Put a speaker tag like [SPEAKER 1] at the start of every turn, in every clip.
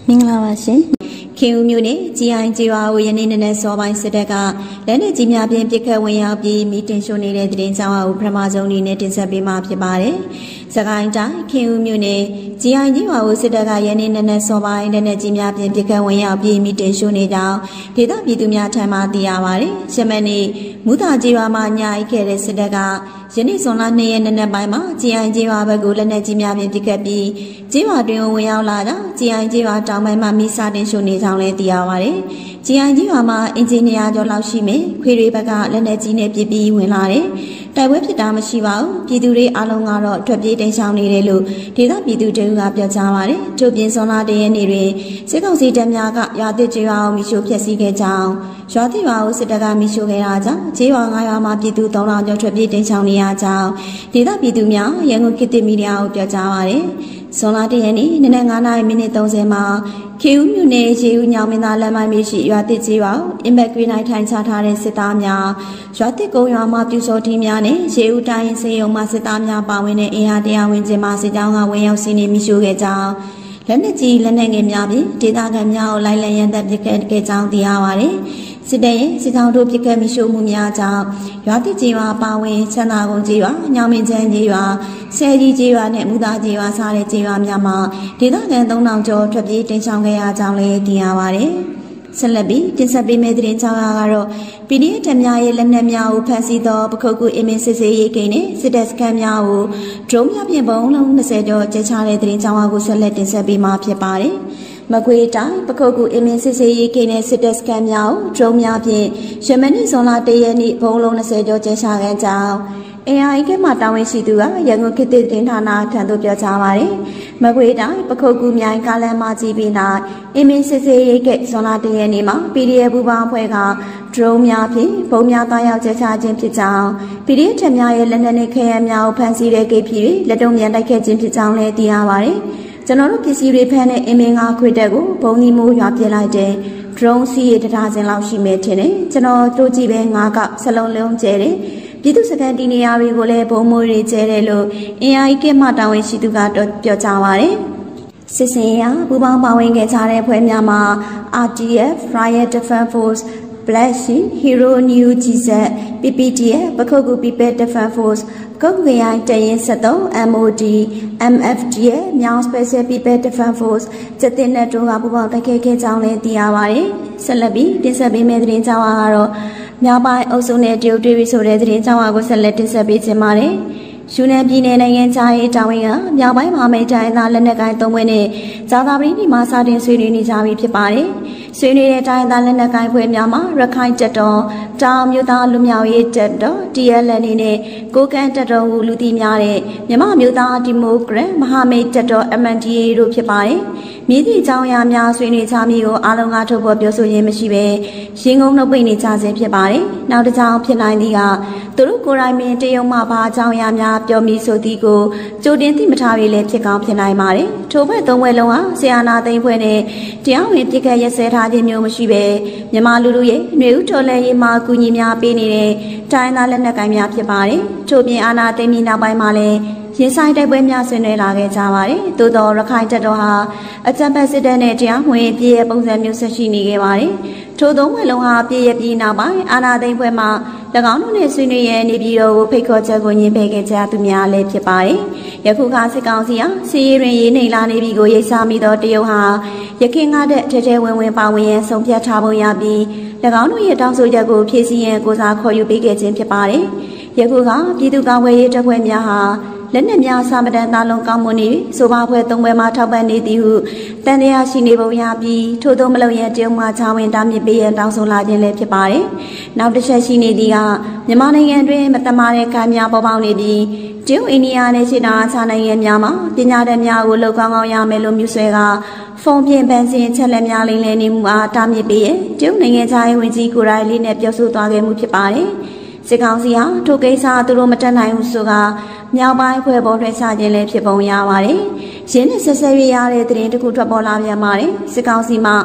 [SPEAKER 1] မင်္ဂလာပါရှင်ခင်ဦးမြို့နယ်ကြီးအိုင်ကျေးရွာကိုယနေ့နေ့စောပိုင်းစစ်တပ်ကလက်နက်ကြီးများဖြင့်ပစ်ခတ်ဝင်ရောက်ပြီးမီတင်ရှို့နေတဲ့တဲ့တင်ကြောင်းအားပထမဆုံးအနေနဲ့တင်ဆက်ပေးမှာဖြစ်ပါတယ်။စကိုင်းတိုင်းခင်ဦးမြို့နယ်ကြီးအိုင်ကျေးရွာကိုစစ်တပ်ကယနေ့နေ့စောပိုင်းလက်နက်ကြီးများဖြင့်ပစ်ခတ်ဝင်ရောက်ပြီးမီတင်ရှို့နေကြောင်းဒေသပြည်သူများထံမှသိရပါတယ်။ရှမနေ့မူတာကျေးရွာမှာညအိခဲ့တဲ့စစ်တပ်ကယနေ့ဇွန်လ2ရက်နေ့ပိုင်းမှာကြီးအိုင်ကျေးရွာဘက်ကိုလက်နက်ကြီးများဖြင့်ပစ်ခတ်ပြီးကျေးရွာတွင်ဝင်ရောက်လာတာကြီးအိုင်ကျေးရွာတောင်ပိုင်းမှာမိစာတင်ရှို့နေကြောင်းလည်းသိရပါတယ်။ကြီးအိုင်ကြီးရွာမှာအင်ဂျင်နီယာကျော်လောက်ရှိမယ်။ခွေတွေဘက်ကလက်နက်ကြီးနဲ့ပြစ်ပြီးဝင်လာတယ်။တိုက်ပွဲဖြစ်တာမရှိပါဘူး။ပြည်သူတွေအားလုံးကတော့ထွက်ပြေးတိမ်းရှောင်နေတယ်လို့ဒေသပြည်သူတွေကပြောကြားပါတယ်။ထို့ပြင်ဇွန်လ1ရက်နေ့တွင်စစ်ကောင်စီတပ်များကရွာသစ်ကျေးရွာကိုမိရှို့ဖျက်ဆီးခဲ့ကြောင်းရွာသစ်ရွာကိုစစ်တပ်ကမိရှို့ခဲ့တာကြောင့်ကျေးရွာ9ရွာမှာပြည်သူ3000ကျော်ထွက်ပြေးတိမ်းရှောင်နေရကြောင်းဒေသပြည်သူများရန်ကုန်ခေတ်သစ်မီဒီယာကိုပြောကြားပါတယ်။ဇွန်လ1ရက်နေ့နနက်9:30မှာခေဦးမြို့နယ်ရေဦးညောင်မင်းသားလမ်းမကြီးရှိရွာသစ်ကြီးရွာအင်ဘက်ကွေးနိုင်ထိုင်ချထားတဲ့စစ်သားများရွာသစ်ကုန်းရွာမှာပြူစောထီးများနဲ့ရေဦးတိုင်းစေယုံမှစစ်သားများပါဝင်တဲ့အင်အား100ဝန်းကျင်မှစစ်ကြောင်းကဝင်ရောက်စီးနင်းမိရှို့ခဲ့ကြောင်းလက်နက်ကြီးလက်နက်ငယ်များဖြင့်ဒေသခံများကိုလိုက်လံရန်တပ်ပစ်ခတ်ခဲ့ကြောင်းသိရပါတယ်။စစ်တပ်ရဲ့စစ်ကြောင်းတို့ပစ်ခတ်မိရှို့မှုများကြောင့်ရွာသစ်ကြီးရွာပါဝင်ချမ်းသာကုန်းကြီးရွာညောင်မင်းချမ်းကြီးရွာဆဲကြီးကြီးရွာနဲ့မူသားကြီးရွာစတဲ့ကြီးရွာများမှာဒေသခံ3000ကျော်ထွက်ပြေးတိမ်းရှောင်ခဲ့ရကြောင်းလည်းသိရပါတယ်။ဆက်လက်ပြီးတင်ဆက်ပေးမယ့်သတင်းကြောင်းကတော့ PDF တပ်များရဲ့လက်နက်များကိုဖမ်းဆီးသောပခုတ်ကူအင်မင်းစစ်စေးရေးကိန်းနဲ့စစ်တပ်စခန်းများကိုဒရုန်းများဖြင့်ပုံလုံး20ကျော်ကျချတဲ့သတင်းကြောင်းကိုဆက်လက်တင်ဆက်ပေးမှာဖြစ်ပါတယ်။မကွေးတိုင်းပခုတ်ကူအင်မင်းစစ်စေးရေးကိန်းနဲ့စစ်တပ်စခန်းများကိုဒရုန်းများဖြင့်ယမန်နေ့ဇွန်လ1ရက်နေ့ပုံလုံး20ကျော်ကျချခဲ့ကြောင်းAI ကမှတာဝန်ရှိသူကရန်ကုန်ခေတ်သစ်သတင်းဌာနထံသို့ပြောကြားပါတယ်။မကွေးတိုင်းပခုတ်ကူမြိုင်ကားလမ်းမကြီးပြီးနောက်အင်မင်းစစ်စေးရေးကဇွန်လ1ရက်နေ့မှာ PDF ဘူပေါင်းအဖွဲ့ကဒရုန်းများဖြင့်ပုံများသားရောက်ကျချခြင်းဖြစ်ကြောင်း PDF ထက်များရဲ့လက်နက်နဲ့ခဲယမ်းများကိုဖမ်းဆီးတဲ့ကိဖြစ်ပြီးလက်တုံ့ပြန်တိုက်ခိုက်ခြင်းဖြစ်ကြောင်းလည်းသိရပါတယ်။ကျွန်တော်တို့ပစ္စည်းတွေဖမ်းတဲ့အင်မင်း5ခွေတက်ကိုဘုံဒီမိုးရွာပြစ်လိုက်တဲ့ဒရုန်းစီးရတထားခြင်းလောက်ရှိမယ်ထင်တယ်။ကျွန်တော်တို့ကြည့်ပဲ9កောက်စလုံးလုံးကျဲတယ်။ပြည်သူစခန်းတီနေရာတွေကိုလည်းဘုံမိုးတွေကျဲတယ်လို့ AI ကမှတာဝန်ရှိသူကတော့ပြောကြားပါတယ်။စစ်စင်ရဘူပေါင်းပါဝင်ခဲ့ကြတဲ့ဖွဲ့များမှာ RTF Riot Defense Force Black Sheep Hero New GZ PPTF ပခုတ်ကူ People Defense Force ကုတ်ဝေးအိုင်တရင်73 MOD MFD ရဲ့မြောင် Special People Defense Force ကျတဲ့နဲ့တို့ကပူပေါင်းတိုက်ခိုက်ခဲ့ကြောင်းလည်းသိရပါတယ်။ဆက်လက်ပြီးတင်ဆက်ပေးမယ့်သတင်းကြောင်းကတော့မြောက်ပိုင်းအုပ်စုနဲ့တရုတ်တွေ့ပြီဆိုတဲ့သတင်းကြောင်းကိုဆက်လက်တင်ဆက်ပေးခြင်းပါတယ်။ယူနန်ပြည်နယ်နိုင်ငံခြားရေးတာဝန်ကမြောက်ပိုင်းမဟာမိတ်တိုင်းသားလက်နက်ကိုင်3ဘွဲ့နဲ့ဇာတာပတိဒီမှာစတင်ဆွေးနွေးနေကြပြီဖြစ်ပါတယ်။ဆွေးနွေးတဲ့တိုင်းသားလက်နက်ကိုင်ဖွဲ့များမှာရခိုင်တပ်တော်တောင်မြို့သားလူမျိုးရေးတပ်တော် TLN နဲ့ကိုကန့်တပ်တော်ဟူလူသိများတဲ့မြန်မာမျိုးသားဒီမိုကရက်မဟာမိတ်တပ်တော် MNDAA တို့ဖြစ်ပါတယ်။မြည်သည့်အကြောင်းအရာများဆွေးနွေးကြမည်ကိုအားလုံးကထုတ်ဖော်ပြောဆိုရင်းမရှိဘဲရင်ကုန်နှုတ်ပိတ်နေကြခြင်းဖြစ်ပါတယ်။နောက်တစ်ကြောင်းဖြစ်နိုင်သည်ကသူတို့ကိုယ်တိုင်ပင်တရုံမှဘာအကြောင်းအရာများပြောမိဆိုသည်ကိုကြိုတင်သိမထားပြီးလည်းဖြစ်ကောင်းဖြစ်နိုင်ပါတယ်။ထို့ဘက်3ဘွဲ့လုံးဟာဆီယာနာသိန်းဖွဲ့နဲ့တရားဝင်ပြစ်ခတ်ရက်စဲထားခြင်းမျိုးမရှိဘဲမြန်မာလူလူရဲ့ຫນွေဦးတော်လှန်ရေးမှာအကူအညီများပေးနေတဲ့တိုင်းသားလက်နက်ကိုင်များဖြစ်ပါတယ်။ထို့ပြင်အာဏာသိမ်းပြီးနောက်ပိုင်းမှာလည်းရင်ဆိုင်တိုက်ပွဲများဆင်နွှဲလာခဲ့ကြပါတယ်။သို့တော်ရခိုင်တပ်တော်ဟာအကြမ်းဖက်စစ်တပ်နဲ့တရားဝင်ပြည်ရဲ့ပုံစံမျိုးဆက်ရှိနေခဲ့ပါတယ်။ထို့သုံးဘွဲ့လုံးဟာပြည်ရဲ့ပြည်နောက်ပိုင်းအာဏာသိမ်းပွဲမှာ၎င်းတို့နဲ့ဆွေးနွေးရနေပြည်တော်ကိုဖိတ်ခေါ်ချက်ကိုညှင်းပယ်ခဲ့ကြသူများလည်းဖြစ်ပါတယ်။ယခုခါစစ်ကောင်စီဟာစီးရင်ရေးနေလာနေပြီကိုရိပ်စားမိသောတရုတ်ဟာရခင်ကတဲ့ထဲထဲဝင်ဝင်ပါဝင်ရန်ဆုံးဖြတ်ထားပုံရပြီး၎င်းတို့ရဲ့တောင်းဆိုချက်ကိုဖြည့်ဆည်းရန်ကိုစားခေါ်ယူပေးခဲ့ခြင်းဖြစ်ပါတယ်။ယခုကပြည်သူ့ကာကွယ်ရေးတပ်ဖွဲ့များဟာလက်နက်များစာမတန်သားလုံးကောင်းမွန်နေဆိုပါဖွဲ့3ဘွဲ့မှာထောက်ပံ့နေသည်ဟုတန်တရားရှိနေပုံရပြီးထို့သောမလုံရတရုံမှချဝင်တားမြစ်ပေးရန်တောင်းဆိုလာခြင်းလည်းဖြစ်ပါတယ်။နောက်တစ်ချက်ရှိနေသည်ကမြန်မာနိုင်ငံတွင်မတမာတဲ့ကံများပေါ်ပေါက်နေပြီးတရုတ်အိန္ဒိယနဲ့ရှေ့တောင်အာရှနိုင်ငံများမှာပညာတတ်များကိုလောက်ကောင်းကောင်းရမယ်လို့မြူဆွဲကဖုန်းဖြင့်ဗန်စင်ချက်လက်များလိမ့်လည်နေမှုအားတားမြစ်ပေးရန်တရုတ်နိုင်ငံခြားရေးဝန်ကြီးကိုရိုင်းလေးနဲ့ပြောဆိုသွားခဲ့မှုဖြစ်ပါတယ်။စစ်ကောင်စီဟာထိုကိစ္စသူတို့မတက်နိုင်ဘူးဆိုကမြောက်ပိုင်းဖွဲ့ပေါ်ထွက်ချခြင်းလည်းဖြစ်ပုံရပါတယ်။ရင်းနဲ့ဆက်ဆက်ရရတဲ့သတင်းတစ်ခုထွက်ပေါ်လာပြန်ပါတယ်။စစ်ကောင်စီမှ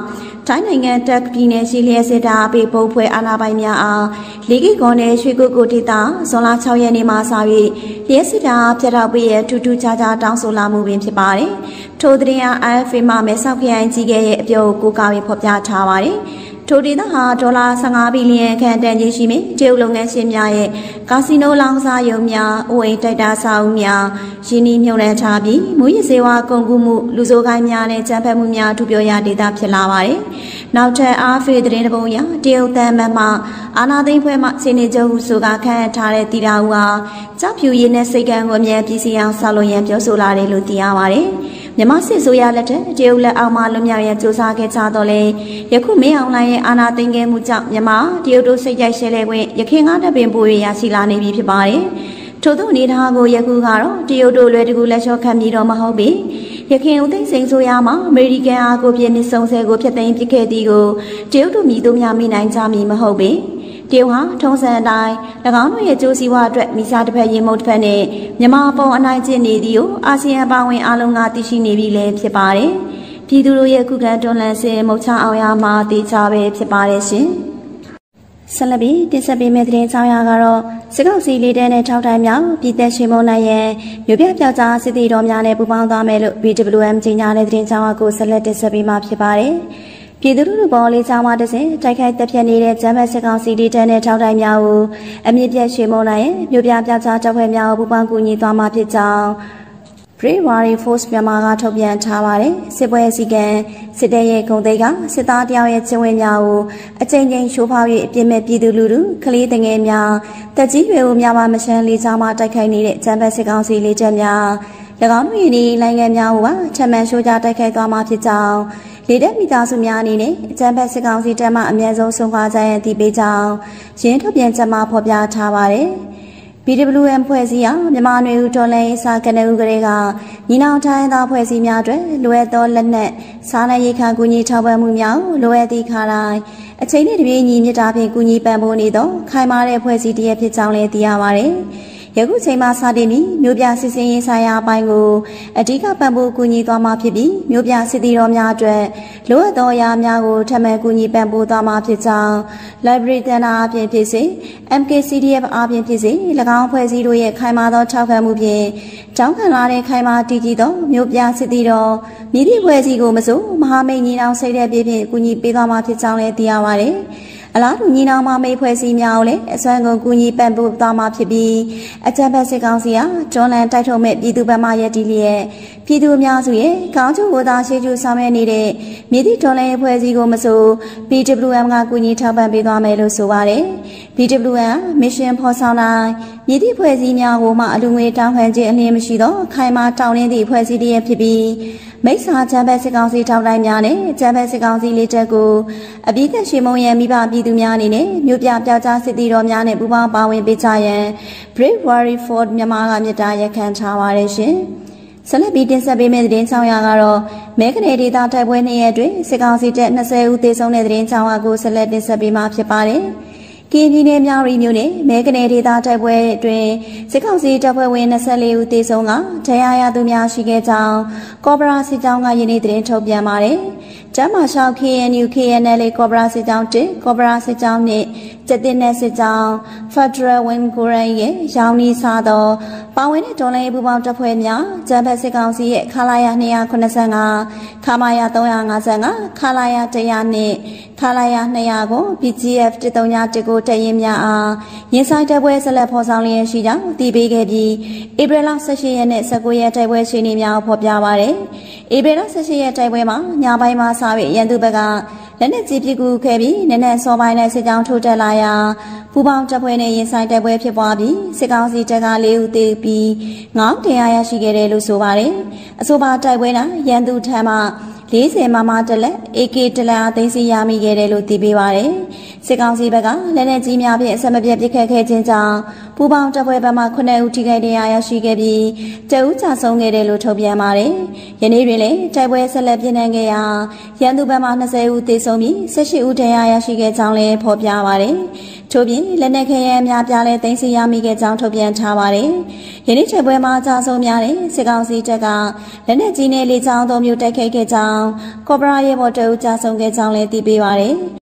[SPEAKER 1] တိုင်းနိုင်ငံတက်ပြည်နယ်ရှိလျက်စစ်တာပေပုံဖွဲ့အာဏာပိုင်များအားလေကီကောနယ်ရွှေကုတ်ကိုဒေသဇွန်လ6ရက်နေ့မှာစပြီးလျက်စစ်တာပြတ်တော့ပေးရထူးထူးခြားခြားတောင်းဆိုလာမှုပင်ဖြစ်ပါတယ်။ထိုသတင်းအား AFA မှမဲဆောက်ခရိုင်ကြီးရဲ့အပြောကိုကားပြီးဖော်ပြထားပါတယ်။ထိုဒေသဟာဒေါ်လာ15ဘီလီယံခန့်တန်ကြေးရှိပြီးတရုတ်လုပ်ငန်းရှင်များရဲ့ကာစီနိုလောင်းစားရုံများအဝိတိုက်တာစာအုပ်များရင်းနှီးမြှုပ်နှံထားပြီးမူရစ်စေဝါကုန်ကူးမှုလူဆိုးကိုင်းများနဲ့ကြမ်းဖက်မှုများထူပြောရဒေသဖြစ်လာပါတယ်။နောက်ထပ် AFA သတင်းတစ်ပုဒ်အရတရုတ်တန်မှအာနာသိန်းဖွဲ့မှစီနေချုပ်ဟုဆိုကခန့်ထားတဲ့တီတာဦးဟာကြောက်ဖြူရည်နဲ့စိတ်ကံကိုအမြဲပြည်စီအောင်ဆောက်လုပ်ရန်ပြောဆိုလာတယ်လို့သိရပါတယ်။မြန်မာစစ်ဆိုရလက်ထက်တရုတ်လက်အောက်မှလွတ်မြောက်ရန်စူးစမ်းခဲ့ကြတော့လေယခုမင်းအောင်လှိုင်ရဲ့အာဏာသိမ်းခဲ့မှုကြောင့်မြန်မာတရုတ်တို့စိတ်ကြိုက်ရှဲလဲခွင့်ရခိုင်ကားတပ်ပင်ပို့ရရှိလာနေပြီဖြစ်ပါတယ်။ထို့သောအနေထားကိုယခုကတော့တရုတ်တို့လွယ်တကူလက်လျှော့ခံပြီးတော့မဟုတ်ပေရခိုင်ဦးသိန်းစိန်ဆိုရမှာအမေရိကန်အားကိုပြင်းနေဆုံးဆဲကိုဖျက်သိမ်းပစ်ခဲ့သည်ကိုတရုတ်တို့မြည်သူများမိနိုင်ကြမည်မဟုတ်ပေတရုတ်ဟာထုံးစံအတိုင်း၎င်းတို့ရဲ့ကြိုးစည်းဝါအတွက်မိစားတစ်ဖက်ရင်မုတ်တစ်ဖက်နဲ့မြန်မာပုံအနိုင်ကျင့်နေသည်ကိုအာဆီယံပါဝင်အားလုံးကသိရှိနေပြီလည်းဖြစ်ပါတယ်။ပြည်သူတို့ရဲ့ခုခံတွန်းလှန်စစ်မုတ်ချအောင်ရမှာတည်ကြပဲဖြစ်ပါတယ်ရှင်။ဆက်လက်ပြီးတင်ဆက်ပေးမယ့်သတင်းကြောင်းရာကတော့စစ်ကောင်စီလေးတဲနဲ့6တိုင်းမြောက်ပြည်သက်ရှင်မုံနိုင်ရဲ့မြို့ပြပြောက်ကြားစစ်တီတော်များနဲ့ပူးပေါင်းသွားမယ်လို့ BWM ကြီးညာတဲ့သတင်းကြောင်းကိုဆက်လက်တင်ဆက်ပေးမှာဖြစ်ပါတယ်။ပြည်သူလူပေါ်လေးချောင်းမှတစ်စင်တိုက်ခိုက်တက်ဖြတ်နေတဲ့ဂျမ်းဘတ်စစ်ကောင်စီတီတဲနဲ့6တိုင်းများကိုအမြင့်ပြတ်ရှင်မုံနိုင်ရဲ့မြို့ပြပြောက်ကြားတပ်ဖွဲ့များကိုပူးပေါင်းကူညီသွားမှာဖြစ်ကြောင်းBravery Force မြန်မာကထုတ်ပြန်ထားပါတယ်။စစ်ပွဲစည်းကမ်းစစ်တပ်ရဲ့ဂုဏ်သိက္ခာစစ်သားတယောက်ရဲ့ချင်းဝင်များကိုအကြိမ်ကြိမ်ရှိုးဖောက်၍အပြစ်မဲ့ပြည်သူလူထုကလေးတငယ်များတက်ကြီးရွယ်အိုများမှမရှမ်းလေးချောင်းမှတိုက်ခိုက်နေတဲ့ဂျမ်းဘတ်စစ်ကောင်စီလေးချက်များ၎င်းတို့၏နိုင်ငံများကိုပါချက်မှန်ရှိုးကြတိုက်ခိုက်သွားမှာဖြစ်ကြောင်းလေတပ်မိသားစုများအနေနဲ့ဂျမ်းဘတ်စစ်ကောင်စီတပ်မှအများဆုံးဆုံးခွာကြရန်တည်ပေးကြောင်းရင်းထုတ်ပြန်ချက်မှာဖော်ပြထားပါတယ်။ BWM ဖွဲ့စည်းရာမြန်မာနွေဦးတော်လှန်ရေးစာကနဦးကလေးကညီနောင်ထိုင်းသားဖွဲ့စည်းများအတွက်လိုအပ်သောလက်နက်စားနပ်ရိက္ခာကူညီထောက်ပံ့မှုများလိုအပ်သည့်ခါတိုင်းအချိန်နဲ့တပြေးညီမြစ်တာဖြင့်ကူညီပံ့ပိုးနေသောခိုင်မာတဲ့ဖွဲ့စည်းတရက်ဖြစ်ကြောင်းလည်းသိရပါတယ်။ယခုချိန်မှာစတင်ပြီးမြို့ပြစစ်စင်ရေးဆိုင်ရာအပိုင်းကိုအဓိကပံ့ပိုးကူညီသွားမှာဖြစ်ပြီးမြို့ပြစစ်တီတော်များအတွက်လိုအပ်သောအရာများကိုထပ်မံကူညီပံ့ပိုးသွားမှာဖြစ်ကြောင်း Library တန်းတာအပြင်ဖြစ်စေ MKCDF အပြင်ဖြစ်စေ၎င်းဖွဲ့စည်းတို့ရဲ့ခိုင်မာသောထောက်ခံမှုဖြင့်တောင်းခံလာတဲ့ခိုင်မာတည်ကြည်သောမြို့ပြစစ်တီတော်မြစ်ဖွဲ့စည်းကိုမစို့မဟာမိတ်ညီနောင်စိတ်တဲ့ပြည်ဖြင့်ကူညီပေးသွားမှာဖြစ်ကြောင်းလည်းသိရပါတယ်။အလားတူညီနောင်မမိတ်ဖွဲ့စည်းများကိုလည်းအစွမ်းကုန်ကူညီပံ့ပိုးသွားမှာဖြစ်ပြီးအကြမ်းဖက်စစ်ကောင်စီဟာကျွန်းလန်တိုက်ထုတ်မဲ့ပြည်သူ့ဘက်မှရည်တည်လျက်ပြည်သူအများစုရဲ့ကောင်းကျိုးကိုသာရှေ့ကျူဆောင်ရွက်နေတဲ့မြေတီတော်လှန်ရေးဖွဲ့စည်းကိုမဆို BWM ကကူညီထောက်ပံ့ပေးသွားမယ်လို့ဆိုပါတယ်။ BWM မစ်ရှင်ဖော်ဆောင်တိုင်းမြေတီဖွဲ့စည်းများကိုမှအလူငွေတောင်းခံခြင်းအလင်းမရှိသောခိုင်မာတောင်းနှင်းသည့်ဖွဲ့စည်းတည်းဖြစ်ပြီးမိစ္ဆာဂျမ်းဘတ်စစ်ကောင်စီထောက်တိုင်းများနဲ့ဂျမ်းဘတ်စစ်ကောင်စီလေးတက်ကိုအပြည့်သက်ရှင်မုံရန်မိဘပြည်သူများအနေနဲ့မြို့ပြပြောက်ကြားစစ်တီတော်များနဲ့ပူးပေါင်းပါဝင်ပေးကြရန် Bravery Force မြန်မာကမြစ်တာရက်ခံထားပါရရှင်။ဆက်လက်ပြီးတင်ဆက်ပေးမယ့်သတင်းဆောင်ရကတော့မဲကနေဒေသတိုက်ပွဲ2ရက်အတွင်းစစ်ကောင်စီတပ်20ဦးသေဆုံးတဲ့သတင်းဆောင်ရကိုဆက်လက်တင်ဆက်ပေးမှာဖြစ်ပါတယ်။ကင်းပြည်နယ်မြောက်ရီမြို့နယ်မဲကနေဒေသတိုက်ပွဲအတွင်းစစ်ကောင်စီတပ်ဖွဲ့ဝင်24ဦးသေဆုံးကတရားရသူများရှိခဲ့ကြောင်းကော့ဘရာစစ်ကြောင်းကယနေ့သတင်းထုတ်ပြန်ပါတယ်။ကျမ်းမာရှောက် KNU KNL ကော့ဘရာစစ်ကြောင်း1ကော့ဘရာစစ်ကြောင်း2ကျက်တင်တဲ့စစ်ကြောင်း Federal Wing ကိုရန်ရဲ့ရောင်နီစားသောပါဝင်တဲ့ဒေါ်လာရေးပူပေါင်းတပ်ဖွဲ့များဂျမ်ဘတ်စစ်ကောင်စီရဲ့ခလာယာ285ခမာယာ355ခလာယာ100နဲ့ခလာယာ200ကို BGF 139ကိုတရင်များအားရင်ဆိုင်တပ်ပွဲဆက်လက်ဖော်ဆောင်လျက်ရှိကြောင်းတည်ပေးခဲ့ပြီးဧပြီလ18ရက်နဲ့19ရက်တိုက်ပွဲရှိနေများဖော်ပြပါရယ်ဧပြီလ18ရက်တိုက်ပွဲမှာညပိုင်းမှာစပြီးရန်သူဘက်ကလက်နက်ကြီးပစ်ကူခဲ့ပြီးနက်နက်စောပိုင်းနဲ့စစ်ကြောင်းထိုးတက်လာရာပူပေါင်းတပ်ဖွဲ့နဲ့ရင်ဆိုင်တိုက်ပွဲဖြစ်ပွားပြီးစစ်ကောင်စီတပ်က4ဦးသေပြီး9တရားရရှိခဲ့တယ်လို့ဆိုပါတယ်အဆိုပါတိုက်ပွဲ၌ရန်သူထံမှ40မမတလက် AK တလက်အသိမ်းစီရမိခဲ့တယ်လို့သိပေးပါတယ်စစ်ကောင်စီဘက်ကလက်နက်ကြီးများဖြင့်အဆက်မပြတ်ပစ်ခတ်ခဲ့ခြင်းကြောင့်ပူပေါင်းတပ်ဖွဲ့ဘက်မှ9ဦးထိခိုက်ဒဏ်ရာရရှိခဲ့ပြီးတဦးကြာဆုံးခဲ့တယ်လို့ထုတ်ပြန်ပါတယ်ယနေ့တွင်လည်းတိုက်ပွဲဆက်လက်ပြင်းထန်ခဲ့ရာရန်သူဘက်မှ20ဦးသေဆုံးပြီး18ဦးဒဏ်ရာရရှိခဲ့ကြောင်းလည်းဖော်ပြပါတယ်ထို့ပြင်လက်နက်ခဲယမ်းများပြားလဲသိမ်းဆည်းရမိခဲ့ကြောင်းထုတ်ပြန်ထားပါတယ်။ယနေ့ချက်ပွဲမှာအကြဆုံးများတဲ့စစ်ကောင်စီတပ်ကလက်နက်ကြီးနဲ့လေကြောင်းသုံးမျိုးတိုက်ခိုက်ခဲ့ကြောင်းကော်ပိုရာရဲဘော်တအုပ်ကြာဆုံးခဲ့ကြောင်းလည်းသိပေးပါရယ်